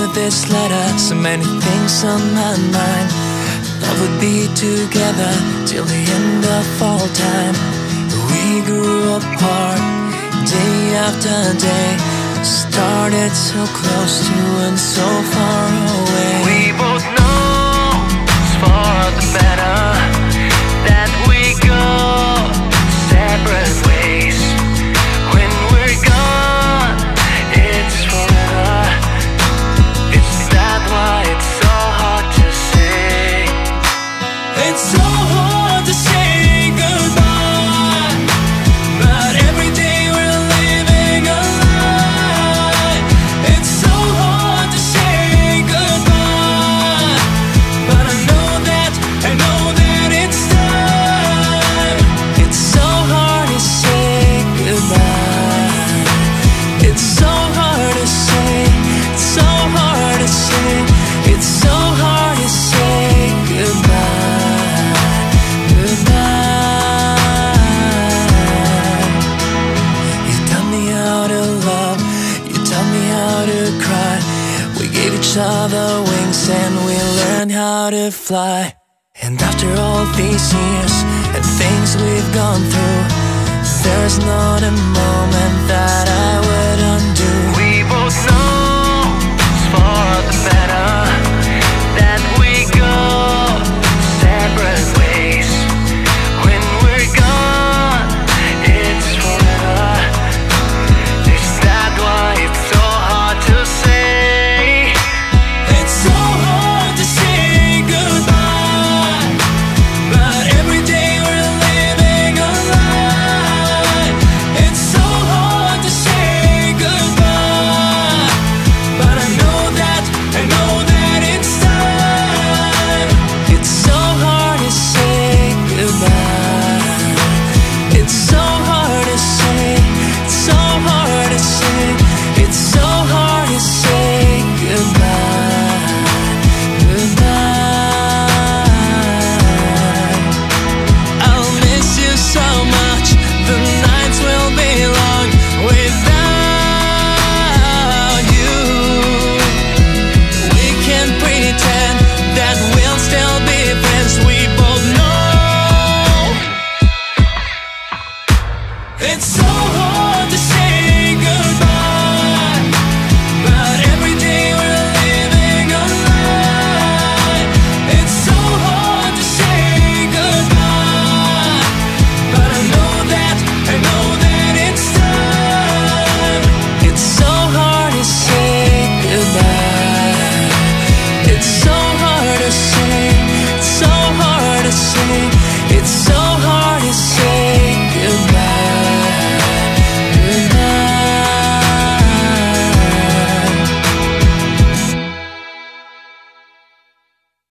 this letter, so many things on my mind. Love would be together till the end of all time. We grew apart day after day, started so close to and so far away. We both know it's for the better that we go separate ways. When we're gone, it's forever. Is that why it's so hard to say? It's so hard to say goodbye, but every day we're living a lie. It's so hard to say goodbye, but I know that it's time. It's so hard to say goodbye. It's so hard to say, it's so hard to say, it's so hard to say goodbye, goodbye. You taught me how to love, you taught me how to cry. We gave each other wings and we learned how to fly. And after all these years and things we've gone through, there's not a moment that I